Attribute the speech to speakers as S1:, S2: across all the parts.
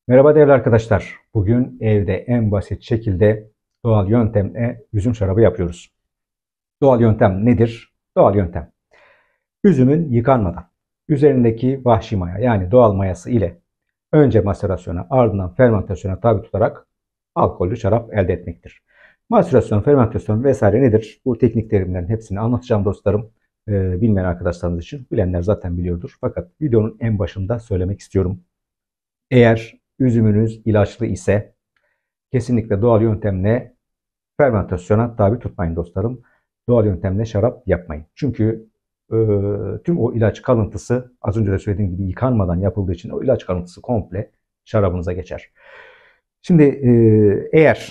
S1: Merhaba değerli arkadaşlar. Bugün evde en basit şekilde doğal yöntemle üzüm şarabı yapıyoruz. Doğal yöntem nedir? Doğal yöntem. Üzümün yıkanmadan üzerindeki vahşi maya yani doğal mayası ile önce maserasyona ardından fermentasyona tabi tutarak alkollü şarap elde etmektir. Maserasyon, fermentasyon vesaire nedir? Bu teknik terimlerin hepsini anlatacağım dostlarım. Bilmeyen arkadaşlarımız için bilenler zaten biliyordur. Fakat videonun en başında söylemek istiyorum. Eğer üzümünüz ilaçlı ise kesinlikle doğal yöntemle fermentasyona tabi tutmayın dostlarım. Doğal yöntemle şarap yapmayın. Çünkü tüm o ilaç kalıntısı az önce de söylediğim gibi yıkanmadan yapıldığı için o ilaç kalıntısı komple şarabınıza geçer. Şimdi eğer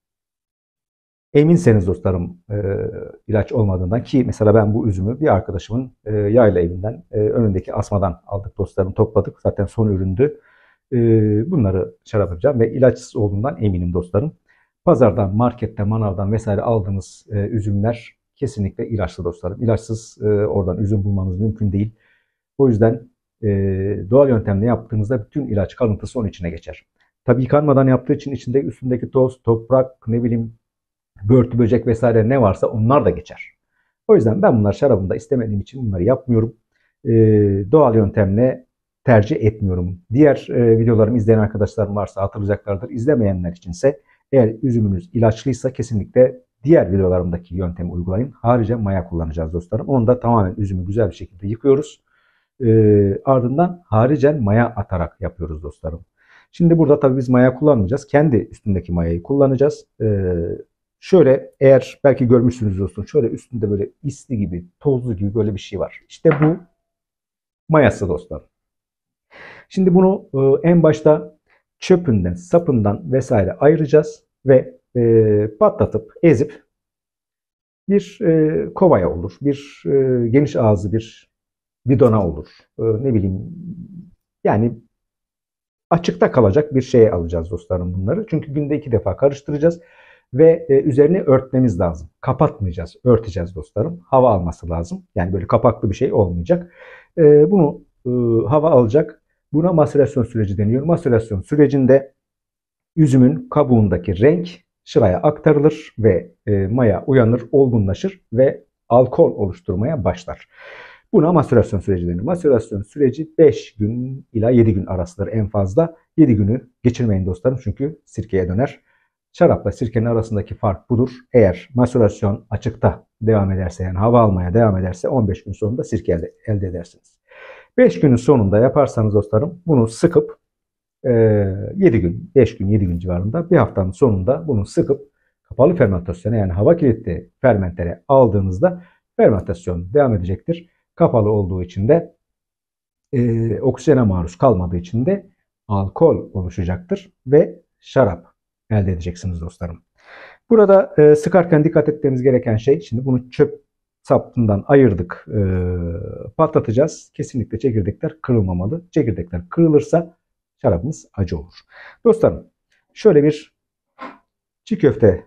S1: eminseniz dostlarım ilaç olmadığından ki mesela ben bu üzümü bir arkadaşımın yayla evinden önündeki asmadan aldık dostlarım topladık. Zaten son üründü. Bunları şarap yapacağım ve ilaçsız olduğundan eminim dostlarım. Pazardan, markette, manavdan vesaire aldığınız üzümler kesinlikle ilaçlı dostlarım. İlaçsız oradan üzüm bulmanız mümkün değil. O yüzden doğal yöntemle yaptığınızda bütün ilaç kalıntısı onun içine geçer. Tabii yıkanmadan yaptığı için içinde üstündeki toz, toprak, ne bileyim börtü, böcek vesaire ne varsa onlar da geçer. O yüzden ben bunları şarabımda istemediğim için bunları yapmıyorum. Doğal yöntemle tercih etmiyorum. Diğer videolarımı izleyen arkadaşlarım varsa hatırlayacaklardır. İzlemeyenler içinse eğer üzümünüz ilaçlıysa kesinlikle diğer videolarımdaki yöntemi uygulayın. Harici maya kullanacağız dostlarım. Onu da tamamen üzümü güzel bir şekilde yıkıyoruz. Ardından haricen maya atarak yapıyoruz dostlarım. Şimdi burada tabii biz maya kullanmayacağız. Kendi üstündeki mayayı kullanacağız. Şöyle eğer belki görmüşsünüz dostum. Şöyle üstünde böyle isli gibi, tozlu gibi böyle bir şey var. İşte bu mayası dostlarım. Şimdi bunu en başta çöpünden, sapından vesaire ayıracağız ve patlatıp, ezip bir kovaya olur, bir geniş ağızlı bir bidona olur. Ne bileyim yani açıkta kalacak bir şeye alacağız dostlarım bunları. Çünkü günde 2 defa karıştıracağız ve üzerini örtmemiz lazım. Kapatmayacağız, örteceğiz dostlarım. Hava alması lazım. Yani böyle kapaklı bir şey olmayacak. Bunu hava alacak. Buna maserasyon süreci deniyor. Maserasyon sürecinde üzümün kabuğundaki renk şıraya aktarılır ve maya uyanır, olgunlaşır ve alkol oluşturmaya başlar. Buna maserasyon süreci denir. Maserasyon süreci 5 gün ila 7 gün arasıdır en fazla. 7 günü geçirmeyin dostlarım çünkü sirkeye döner. Şarapla sirkenin arasındaki fark budur. Eğer maserasyon açıkta devam ederse yani hava almaya devam ederse 15 gün sonunda sirke elde edersiniz. 5 günün sonunda yaparsanız dostlarım bunu sıkıp 7 gün, 5 gün, 7 gün civarında bir haftanın sonunda bunu sıkıp kapalı fermentasyona yani hava kilitli fermentere aldığınızda fermentasyon devam edecektir. Kapalı olduğu için de oksijene maruz kalmadığı için de alkol oluşacaktır ve şarap elde edeceksiniz dostlarım. Burada sıkarken dikkat etmemiz gereken şey, şimdi bunu çöp sapından ayırdık, patlatacağız. Kesinlikle çekirdekler kırılmamalı. Çekirdekler kırılırsa şarabımız acı olur. Dostlarım şöyle bir çiğ köfte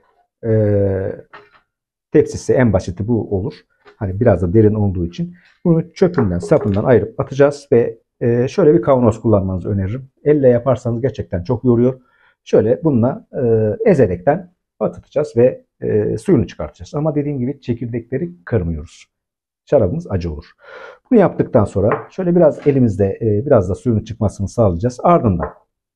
S1: tepsisi en basiti bu olur. Hani biraz da derin olduğu için bunu çöpünden sapından ayırıp atacağız ve şöyle bir kavanoz kullanmanızı öneririm. Elle yaparsanız gerçekten çok yoruyor. Şöyle bununla ezerekten patlatacağız ve suyunu çıkartacağız. Ama dediğim gibi çekirdekleri kırmıyoruz. Şarabımız acı olur. Bunu yaptıktan sonra şöyle biraz elimizde biraz da suyunu çıkmasını sağlayacağız. Ardından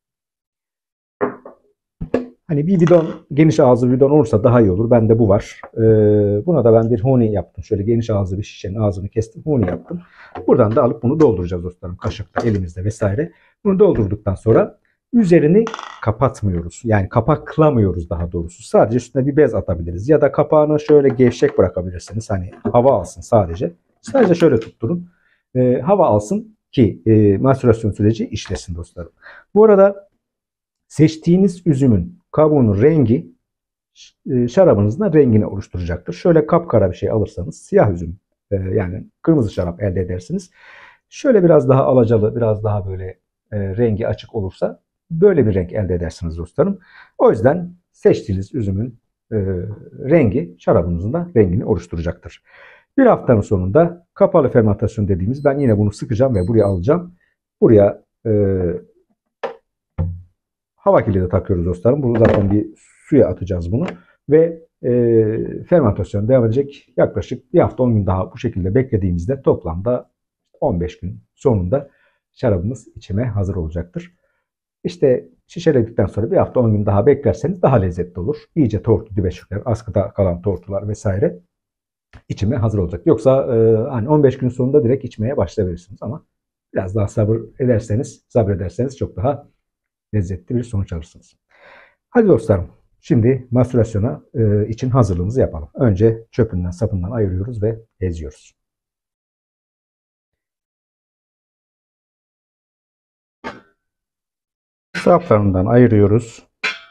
S1: hani bir bidon, geniş ağızlı bir bidon olursa daha iyi olur. Bende bu var. Buna da ben bir huni yaptım. Şöyle geniş ağızlı bir şişenin ağzını kestim. Huni yaptım. Buradan da alıp bunu dolduracağız dostlarım. Kaşıkla, elimizde vesaire. Bunu doldurduktan sonra üzerini kapatmıyoruz. Yani kapaklamıyoruz daha doğrusu. Sadece üstüne bir bez atabiliriz. Ya da kapağını şöyle gevşek bırakabilirsiniz. Hani hava alsın sadece. Sadece şöyle tutturun. Hava alsın ki maserasyon süreci işlesin dostlarım. Bu arada seçtiğiniz üzümün kabuğunun rengi şarabınızın da rengini oluşturacaktır. Şöyle kapkara bir şey alırsanız siyah üzüm yani kırmızı şarap elde edersiniz. Şöyle biraz daha alacalı, biraz daha böyle rengi açık olursa böyle bir renk elde edersiniz dostlarım. O yüzden seçtiğiniz üzümün rengi şarabınızın da rengini oluşturacaktır. Bir haftanın sonunda kapalı fermentasyon dediğimiz, ben yine bunu sıkacağım ve buraya alacağım. Buraya hava kilidi takıyoruz dostlarım. Bunu zaten bir suya atacağız bunu. Ve fermentasyon devam edecek. Yaklaşık bir hafta 10 gün daha bu şekilde beklediğimizde toplamda 15 gün sonunda şarabımız içime hazır olacaktır. İşte şişeledikten sonra bir hafta 10 gün daha beklerseniz daha lezzetli olur. İyice tortu dibe çöker. Askıda kalan tortular vesaire içime hazır olacak. Yoksa hani 15 gün sonunda direkt içmeye başlayabilirsiniz ama biraz daha sabrederseniz çok daha lezzetli bir sonuç alırsınız. Hadi dostlarım, şimdi mastürbasyona için hazırlığımızı yapalım. Önce çöpünden sapından ayırıyoruz ve eziyoruz. Saplarından ayırıyoruz.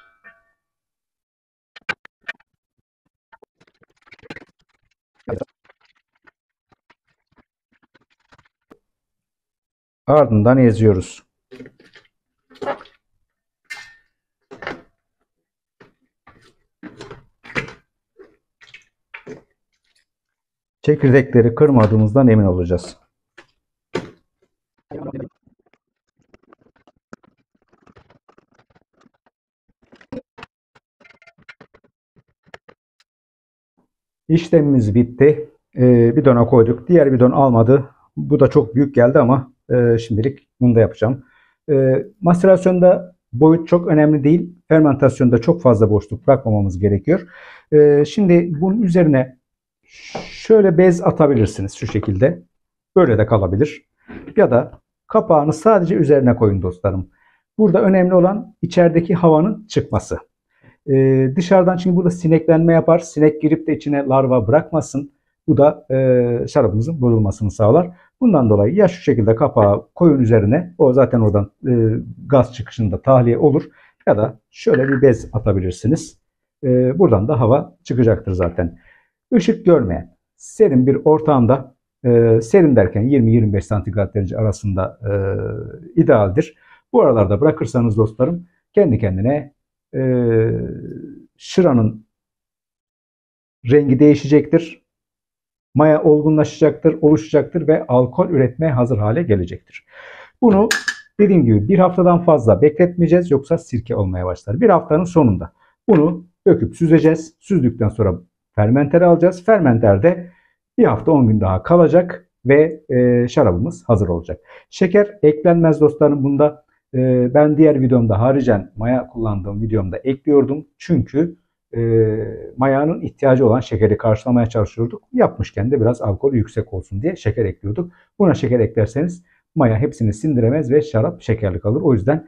S1: Ardından eziyoruz. Çekirdekleri kırmadığımızdan emin olacağız. İşlemimiz bitti. Bidona koyduk. Diğer bidon almadı. Bu da çok büyük geldi ama şimdilik bunu da yapacağım. Mastürasyonda boyut çok önemli değil. Fermentasyonda çok fazla boşluk bırakmamamız gerekiyor. Şimdi bunun üzerine şöyle bez atabilirsiniz şu şekilde. Böyle de kalabilir. Ya da kapağını sadece üzerine koyun dostlarım. Burada önemli olan içerideki havanın çıkması. Dışarıdan çünkü burada sineklenme yapar. Sinek girip de içine larva bırakmasın. Bu da şarabımızın bozulmasını sağlar. Bundan dolayı ya şu şekilde kapağı koyun üzerine. O zaten oradan gaz çıkışında tahliye olur. Ya da şöyle bir bez atabilirsiniz. Buradan da hava çıkacaktır zaten. Işık görmeyen serin bir ortamda, serin derken 20-25 santigrat derece arasında idealdir. Bu aralarda bırakırsanız dostlarım kendi kendine şıranın rengi değişecektir. Maya olgunlaşacaktır, oluşacaktır ve alkol üretmeye hazır hale gelecektir. Bunu dediğim gibi bir haftadan fazla bekletmeyeceğiz yoksa sirke olmaya başlar. Bir haftanın sonunda bunu döküp süzeceğiz. Süzdükten sonra fermentere alacağız. Fermenterde bir hafta 10 gün daha kalacak ve şarabımız hazır olacak. Şeker eklenmez dostlarım bunda. Ben diğer videomda haricen maya kullandığım videomda ekliyordum. Çünkü mayanın ihtiyacı olan şekeri karşılamaya çalışıyorduk. Yapmışken de biraz alkol yüksek olsun diye şeker ekliyorduk. Buna şeker eklerseniz maya hepsini sindiremez ve şarap şekerli kalır. O yüzden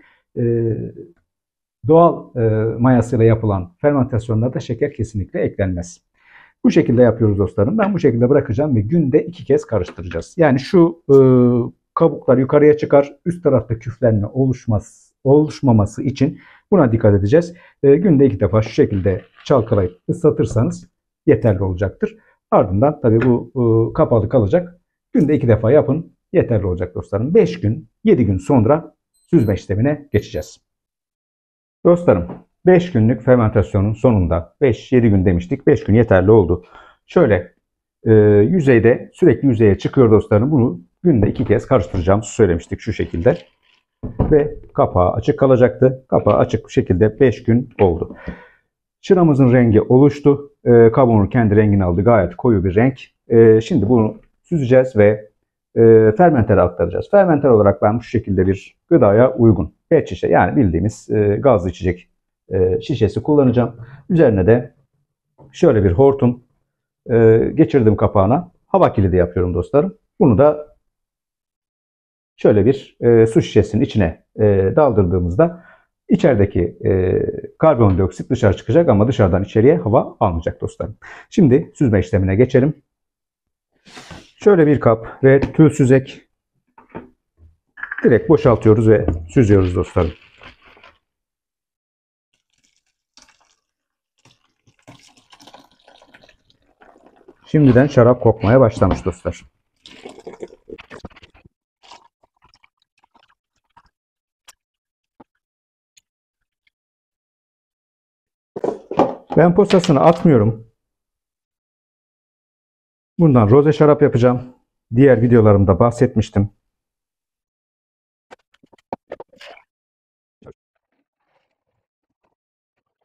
S1: doğal mayasıyla yapılan fermentasyonlarda şeker kesinlikle eklenmez. Bu şekilde yapıyoruz dostlarım. Ben bu şekilde bırakacağım ve günde 2 kez karıştıracağız. Yani şu kabuklar yukarıya çıkar. Üst tarafta küflenme oluşmaması için buna dikkat edeceğiz. Günde 2 defa şu şekilde çalkalayıp ıslatırsanız yeterli olacaktır. Ardından tabii bu kapalı kalacak. Günde 2 defa yapın. Yeterli olacak dostlarım. 5 gün, 7 gün sonra süzme işlemine geçeceğiz. Dostlarım 5 günlük fermentasyonun sonunda 5-7 gün demiştik. 5 gün yeterli oldu. Şöyle yüzeyde sürekli yüzeye çıkıyor dostlarım. Bunu günde 2 kez karıştıracağımızı söylemiştik şu şekilde. Ve kapağı açık kalacaktı. Kapağı açık bir şekilde 5 gün oldu. Çıramızın rengi oluştu. Kabuğunun kendi rengini aldı. Gayet koyu bir renk. Şimdi bunu süzeceğiz ve fermentere aktaracağız. Fermenter olarak ben bu şekilde bir gıdaya uygun pet şişe yani bildiğimiz gazlı içecek şişesi kullanacağım. Üzerine de şöyle bir hortum geçirdim kapağına. Hava kilidi yapıyorum dostlarım. Bunu da şöyle bir su şişesinin içine daldırdığımızda içerideki karbondioksit dışarı çıkacak ama dışarıdan içeriye hava almayacak dostlarım. Şimdi süzme işlemine geçelim. Şöyle bir kap ve tül süzek direkt boşaltıyoruz ve süzüyoruz dostlarım. Şimdiden şarap kokmaya başlamış dostlar. Ben posasını atmıyorum. Bundan roze şarap yapacağım. Diğer videolarımda bahsetmiştim.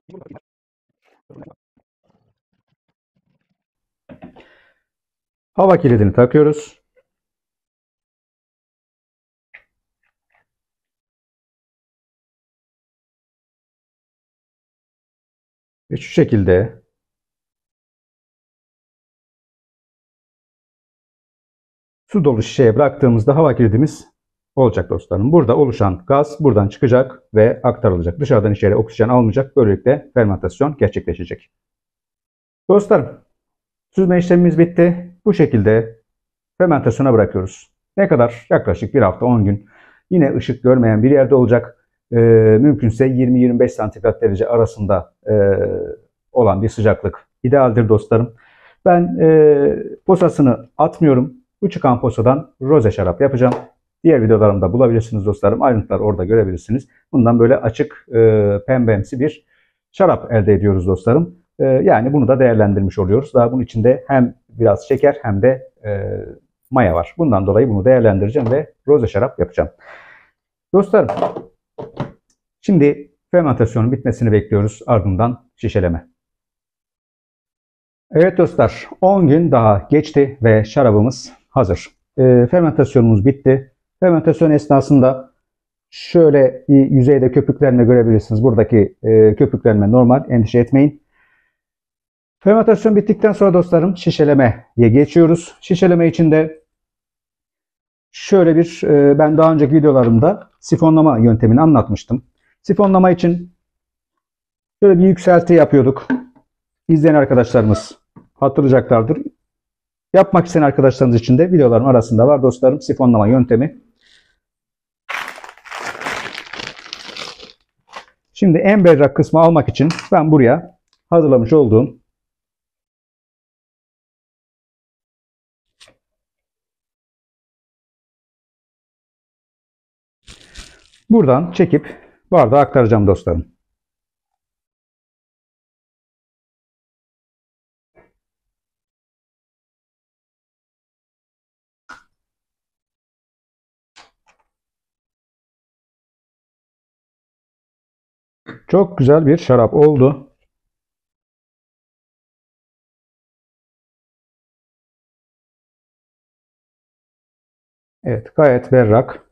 S1: Hava kilidini takıyoruz. Ve şu şekilde su dolu şişeye bıraktığımızda hava kilidimiz olacak dostlarım. Burada oluşan gaz buradan çıkacak ve aktarılacak. Dışarıdan içeri oksijen almayacak. Böylelikle fermentasyon gerçekleşecek. Dostlarım, süzme işlemimiz bitti. Bu şekilde fermentasyona bırakıyoruz. Ne kadar? Yaklaşık bir hafta 10 gün. Yine ışık görmeyen bir yerde olacak. Mümkünse 20-25 santigrat derece arasında olan bir sıcaklık idealdir dostlarım. Ben posasını atmıyorum. Bu çıkan posadan roze şarap yapacağım. Diğer videolarımda bulabilirsiniz dostlarım. Ayrıntılar orada görebilirsiniz. Bundan böyle açık pembemsi bir şarap elde ediyoruz dostlarım. Yani bunu da değerlendirmiş oluyoruz. Daha bunun içinde hem biraz şeker hem de maya var. Bundan dolayı bunu değerlendireceğim ve roze şarap yapacağım. Dostlarım, şimdi fermentasyonun bitmesini bekliyoruz. Ardından şişeleme. Evet dostlar, 10 gün daha geçti ve şarabımız hazır. Fermentasyonumuz bitti. Fermentasyon esnasında şöyle yüzeyde köpüklenme görebilirsiniz. Buradaki köpüklenme normal, endişe etmeyin. Fermentasyon bittikten sonra dostlarım şişelemeye geçiyoruz. Şişeleme için de şöyle bir, ben daha önceki videolarımda sifonlama yöntemini anlatmıştım. Sifonlama için şöyle bir yükselti yapıyorduk. İzleyen arkadaşlarımız hatırlayacaklardır. Yapmak isteyen arkadaşlarımız için de videolarım arasında var dostlarım sifonlama yöntemi. Şimdi en berrak kısmı almak için ben buraya hazırlamış olduğum buradan çekip bardağa aktaracağım dostlarım. Çok güzel bir şarap oldu. Evet, gayet berrak.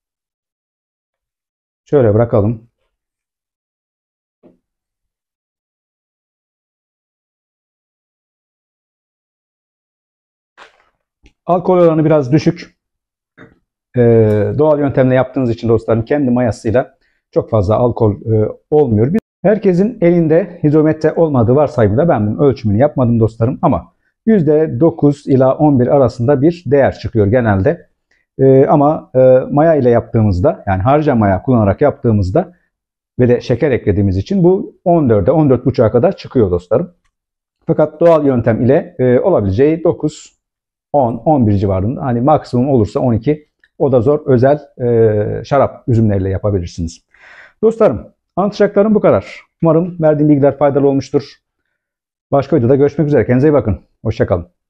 S1: Şöyle bırakalım. Alkol oranı biraz düşük. Doğal yöntemle yaptığınız için dostlarım kendi mayasıyla çok fazla alkol olmuyor. Herkesin elinde hidrometre olmadığı varsayımda ben bunun ölçümünü yapmadım dostlarım ama %9 ila 11 arasında bir değer çıkıyor genelde. Ama maya ile yaptığımızda yani harca maya kullanarak yaptığımızda ve de şeker eklediğimiz için bu 14'e 14,5'a kadar çıkıyor dostlarım. Fakat doğal yöntem ile olabileceği 9, 10, 11 civarında hani maksimum olursa 12 o da zor özel şarap üzümleriyle yapabilirsiniz. Dostlarım anlatacaklarım bu kadar. Umarım verdiğim bilgiler faydalı olmuştur. Başka videoda görüşmek üzere. Kendinize iyi bakın. Hoşça kalın.